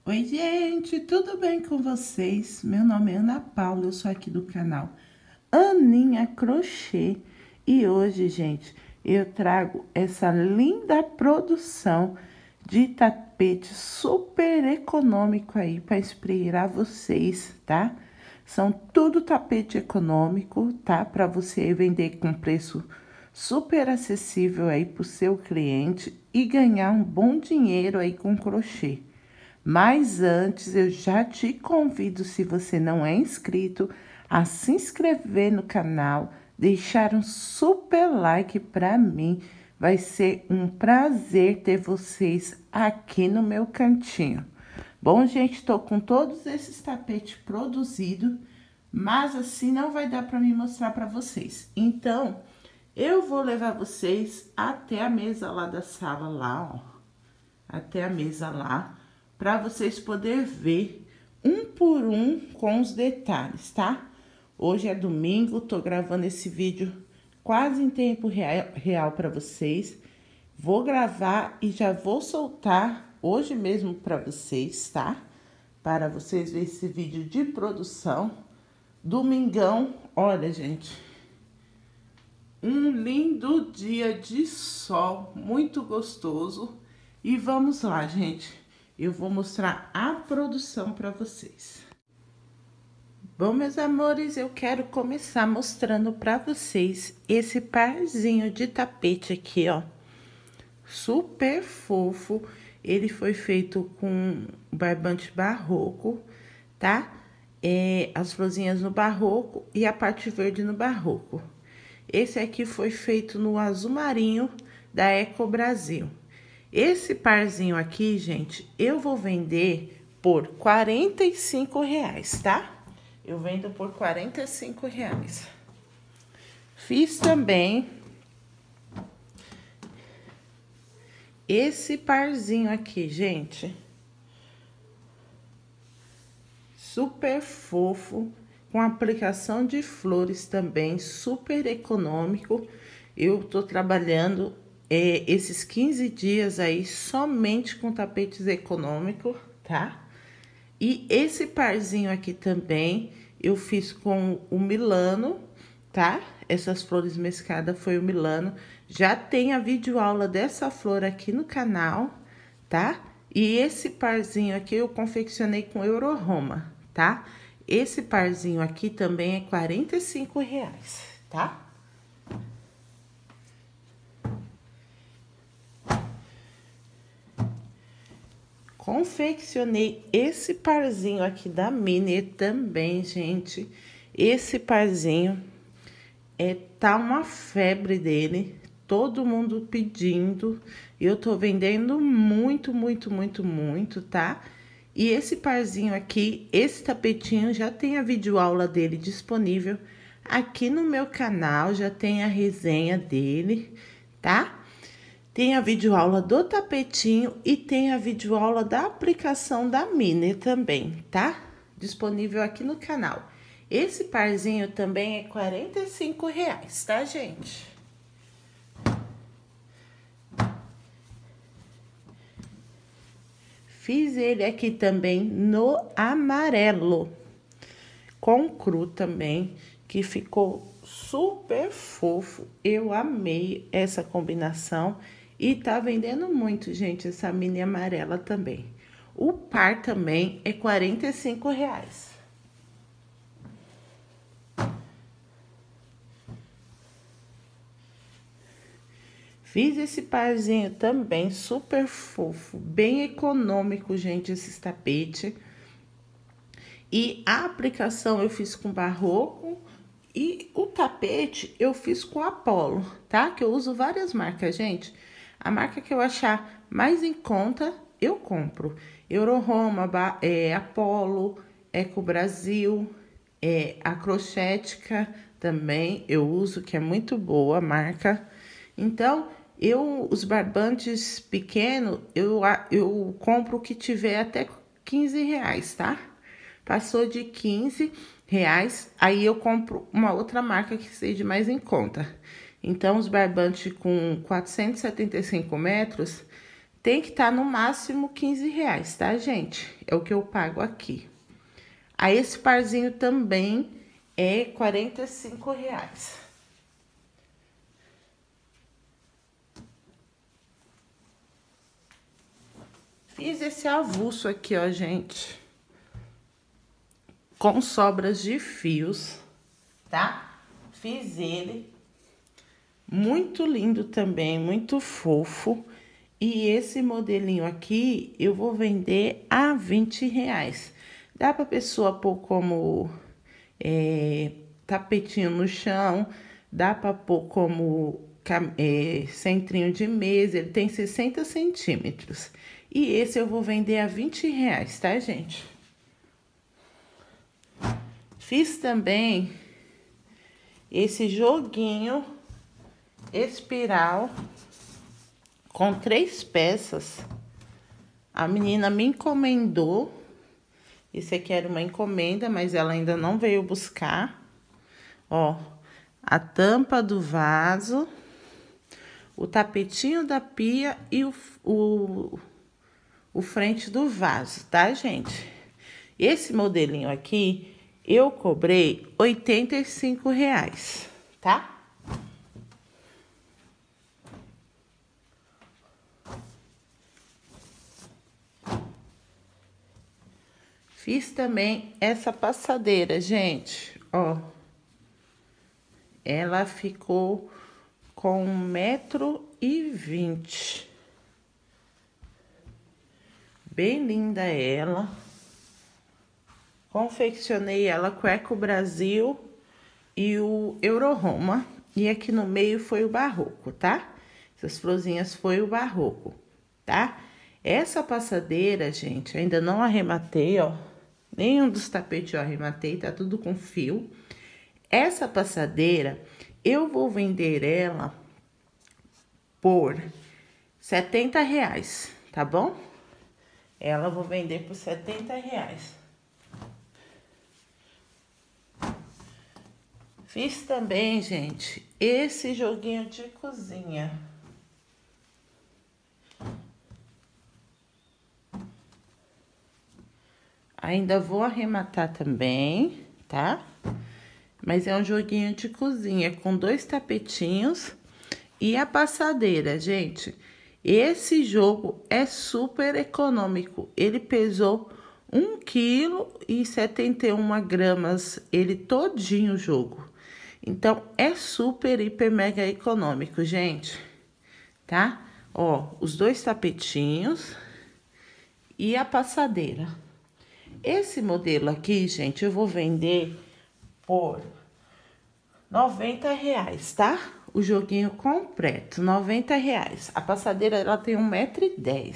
Oi, gente, tudo bem com vocês? Meu nome é Ana Paula, eu sou aqui do canal Aninha Crochê e hoje, gente, eu trago essa linda produção de tapete super econômico aí para inspirar vocês, tá? São tudo tapete econômico, tá? Para você vender com preço super acessível aí para o seu cliente e ganhar um bom dinheiro aí com crochê. Mas antes, eu já te convido, se você não é inscrito, a se inscrever no canal, deixar um super like para mim. Vai ser um prazer ter vocês aqui no meu cantinho. Bom, gente, tô com todos esses tapetes produzidos, mas assim não vai dar para me mostrar para vocês. Então, eu vou levar vocês até a mesa lá da sala lá, ó. Até a mesa lá, para vocês poderem ver um por um com os detalhes, tá? Hoje é domingo, tô gravando esse vídeo quase em tempo real para vocês. Vou gravar e já vou soltar hoje mesmo para vocês, tá? Para vocês verem esse vídeo de produção. Domingão, olha, gente, um lindo dia de sol, muito gostoso. E vamos lá, gente. Eu vou mostrar a produção para vocês. Bom, meus amores, eu quero começar mostrando para vocês esse parzinho de tapete aqui, ó. Super fofo. Ele foi feito com barbante barroco, tá? As florzinhas no barroco e a parte verde no barroco. Esse aqui foi feito no azul marinho da Eco Brasil. Esse parzinho aqui, gente, eu vou vender por R$45, tá? Eu vendo por R$45. Fiz também esse parzinho aqui, gente. Super fofo, com aplicação de flores também, super econômico. Eu tô trabalhando esses 15 dias aí somente com tapetes econômicos, tá? E esse parzinho aqui também eu fiz com o Milano, tá? Essas flores mescladas foi o Milano. Já tem a videoaula dessa flor aqui no canal, tá? E esse parzinho aqui eu confeccionei com Euro Roma, tá? Esse parzinho aqui também é R$45, tá? Confeccionei esse parzinho aqui da Mini também, gente. Esse parzinho tá uma febre dele. Todo mundo pedindo. Eu tô vendendo muito, muito, muito, muito, tá? E esse parzinho aqui, esse tapetinho, já tem a videoaula dele disponível aqui no meu canal. Já tem a resenha dele, tá? Tem a videoaula do tapetinho e tem a videoaula da aplicação da Mini também, tá? Disponível aqui no canal. Esse parzinho também é R$45, tá, gente? Fiz ele aqui também no amarelo, com cru também, que ficou super fofo. Eu amei essa combinação. E tá vendendo muito, gente, essa mini amarela também. O par também é R$45. Fiz esse parzinho também, super fofo, bem econômico, gente, esses tapetes. E a aplicação eu fiz com barroco e o tapete eu fiz com Apollo, tá? Que eu uso várias marcas, gente. A marca que eu achar mais em conta, eu compro. Euro Roma, Apollo, Eco Brasil, a Crochética também eu uso, que é muito boa a marca. Então, os barbantes pequenos, eu compro o que tiver até R$15, tá? Passou de R$15, aí eu compro uma outra marca que seja mais em conta. Então, os barbantes com 475 metros tem que estar no máximo R$ 15, tá, gente? É o que eu pago aqui. Aí, esse parzinho também é R$ 45. Fiz esse avulso aqui, ó, gente, com sobras de fios, tá? Fiz ele, muito lindo também, muito fofo. E esse modelinho aqui, eu vou vender a R$ 20. Dá pra pessoa pôr como tapetinho no chão, dá pra pôr como centrinho de mesa, ele tem 60 centímetros. E esse eu vou vender a R$ 20, tá, gente? Fiz também esse joguinho espiral com 3 peças. A menina me encomendou. Esse aqui era uma encomenda, mas ela ainda não veio buscar. Ó, a tampa do vaso, o tapetinho da pia e o frente do vaso, tá, gente? Esse modelinho aqui, eu cobrei R$ 85, tá? Fiz também essa passadeira, gente, ó. Ela ficou com 1,20 m. Bem linda ela. Confeccionei ela com Eco Brasil e o Euro Roma. E aqui no meio foi o barroco, tá? Essas florzinhas foi o barroco, tá? Essa passadeira, gente, ainda não arrematei, ó. Nenhum dos tapetes eu arrematei, tá tudo com fio. Essa passadeira, eu vou vender ela por R$ 70, tá bom? Ela eu vou vender por R$ 70. Fiz também, gente, esse joguinho de cozinha. Ainda vou arrematar também, tá? Mas é um joguinho de cozinha com 2 tapetinhos e a passadeira, gente. Esse jogo é super econômico. Ele pesou 1,71 kg, ele todinho o jogo. Então, é super, hiper, mega econômico, gente, tá? Ó, os 2 tapetinhos e a passadeira. Esse modelo aqui, gente, eu vou vender por R$ 90, tá? O joguinho completo, R$ 90. A passadeira, ela tem 1,10 m.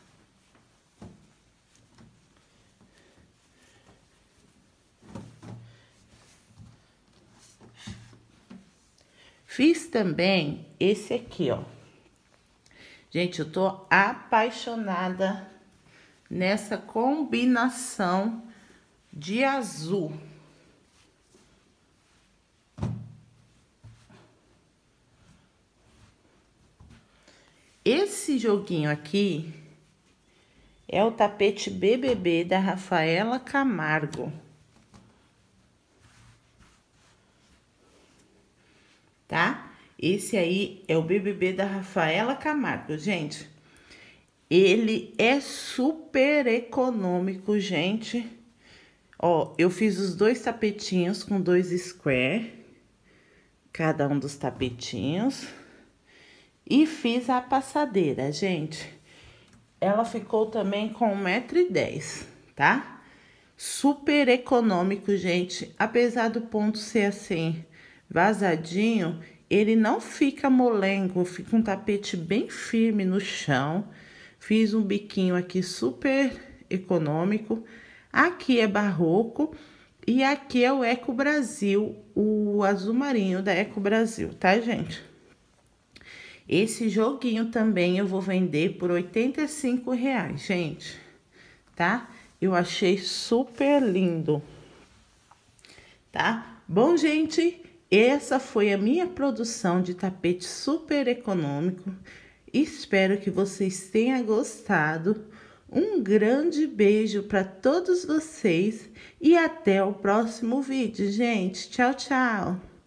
Fiz também esse aqui, ó. Gente, eu tô apaixonada nessa combinação de azul. Esse joguinho aqui é o tapete BBB da Rafaela Camargo. Tá? Esse aí é o BBB da Rafaela Camargo, gente. Ele é super econômico, gente. Ó, eu fiz os 2 tapetinhos com 2 square, cada um dos tapetinhos. E fiz a passadeira, gente. Ela ficou também com 1,10 m, tá? Super econômico, gente. Apesar do ponto ser assim, vazadinho, ele não fica molengo, fica um tapete bem firme no chão. Fiz um biquinho aqui super econômico. Aqui é barroco e aqui é o Eco Brasil, o azul marinho da Eco Brasil, tá, gente? Esse joguinho também eu vou vender por R$ 85, gente, tá? Eu achei super lindo, tá? Bom, gente, essa foi a minha produção de tapete super econômico. Espero que vocês tenham gostado. Um grande beijo para todos vocês e até o próximo vídeo, gente. Tchau, tchau!